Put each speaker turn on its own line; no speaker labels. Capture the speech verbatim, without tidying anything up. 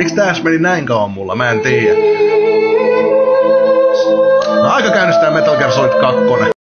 Miksi tässä meni näin kauan mulla? Mä en tiedä. No, aika käynnistää Metal Gear Solid kaksi.